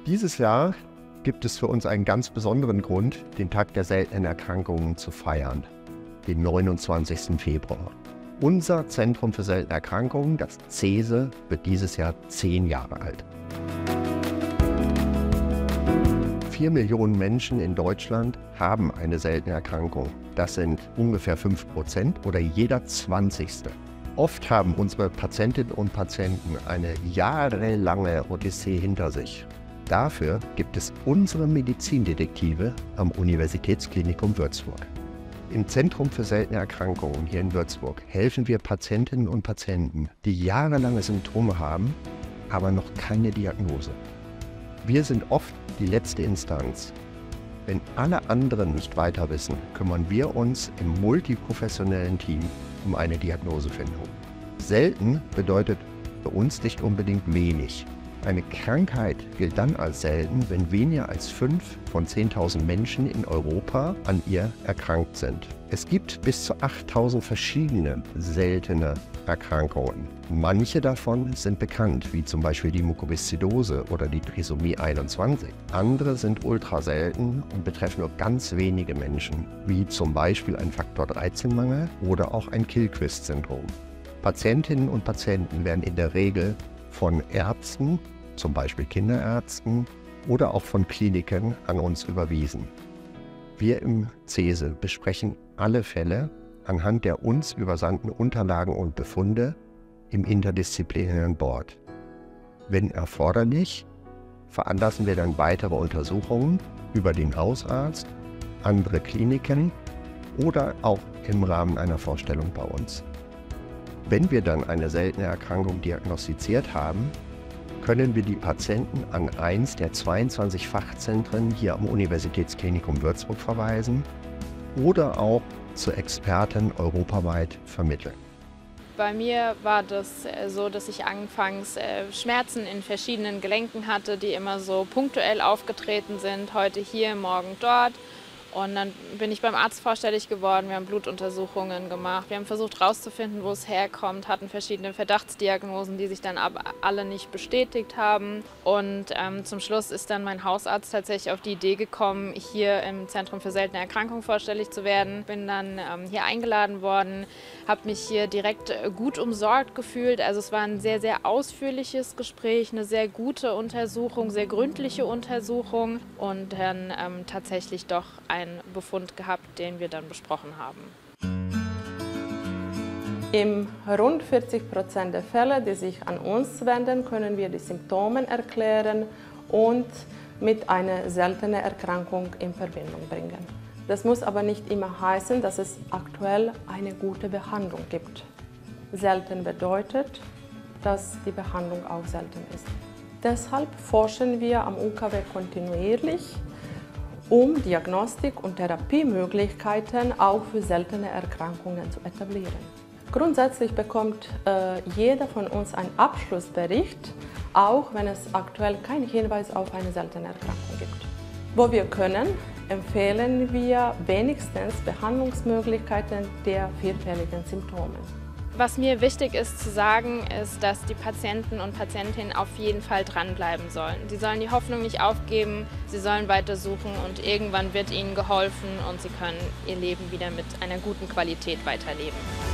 Dieses Jahr gibt es für uns einen ganz besonderen Grund, den Tag der seltenen Erkrankungen zu feiern, den 29. Februar. Unser Zentrum für seltene Erkrankungen, das CESE, wird dieses Jahr 10 Jahre alt. 4 Millionen Menschen in Deutschland haben eine seltene Erkrankung. Das sind ungefähr 5% oder jeder 20. Oft haben unsere Patientinnen und Patienten eine jahrelange Odyssee hinter sich. Dafür gibt es unsere Medizindetektive am Universitätsklinikum Würzburg. Im Zentrum für seltene Erkrankungen hier in Würzburg helfen wir Patientinnen und Patienten, die jahrelange Symptome haben, aber noch keine Diagnose. Wir sind oft die letzte Instanz. Wenn alle anderen nicht weiter wissen, kümmern wir uns im multiprofessionellen Team um eine Diagnosefindung. Selten bedeutet für uns nicht unbedingt wenig. Eine Krankheit gilt dann als selten, wenn weniger als 5 von 10.000 Menschen in Europa an ihr erkrankt sind. Es gibt bis zu 8.000 verschiedene seltene Erkrankungen. Manche davon sind bekannt, wie zum Beispiel die Mukoviszidose oder die Trisomie 21. Andere sind ultraselten und betreffen nur ganz wenige Menschen, wie zum Beispiel ein Faktor-13-Mangel oder auch ein Gilchrist-Syndrom. Patientinnen und Patienten werden in der Regel von Ärzten, zum Beispiel Kinderärzten oder auch von Kliniken an uns überwiesen. Wir im CESE besprechen alle Fälle anhand der uns übersandten Unterlagen und Befunde im interdisziplinären Board. Wenn erforderlich, veranlassen wir dann weitere Untersuchungen über den Hausarzt, andere Kliniken oder auch im Rahmen einer Vorstellung bei uns. Wenn wir dann eine seltene Erkrankung diagnostiziert haben, können wir die Patienten an eins der 22 Fachzentren hier am Universitätsklinikum Würzburg verweisen oder auch zu Experten europaweit vermitteln. Bei mir war das so, dass ich anfangs Schmerzen in verschiedenen Gelenken hatte, die immer so punktuell aufgetreten sind, heute hier, morgen dort. Und dann bin ich beim Arzt vorstellig geworden, wir haben Blutuntersuchungen gemacht, wir haben versucht herauszufinden, wo es herkommt, hatten verschiedene Verdachtsdiagnosen, die sich dann aber alle nicht bestätigt haben. Und zum Schluss ist dann mein Hausarzt tatsächlich auf die Idee gekommen, hier im Zentrum für seltene Erkrankungen vorstellig zu werden. Bin dann hier eingeladen worden, habe mich hier direkt gut umsorgt gefühlt. Also es war ein sehr, sehr ausführliches Gespräch, eine sehr gute Untersuchung, sehr gründliche Untersuchung und dann tatsächlich doch einen Befund gehabt, den wir dann besprochen haben. In rund 40% der Fälle, die sich an uns wenden, können wir die Symptome erklären und mit einer seltenen Erkrankung in Verbindung bringen. Das muss aber nicht immer heißen, dass es aktuell eine gute Behandlung gibt. Selten bedeutet, dass die Behandlung auch selten ist. Deshalb forschen wir am UKW kontinuierlich, um Diagnostik- und Therapiemöglichkeiten auch für seltene Erkrankungen zu etablieren. Grundsätzlich bekommt jeder von uns einen Abschlussbericht, auch wenn es aktuell keinen Hinweis auf eine seltene Erkrankung gibt. Wo wir können, empfehlen wir wenigstens Behandlungsmöglichkeiten der vielfältigen Symptome. Was mir wichtig ist zu sagen, ist, dass die Patienten und Patientinnen auf jeden Fall dranbleiben sollen. Sie sollen die Hoffnung nicht aufgeben, sie sollen weitersuchen und irgendwann wird ihnen geholfen und sie können ihr Leben wieder mit einer guten Qualität weiterleben.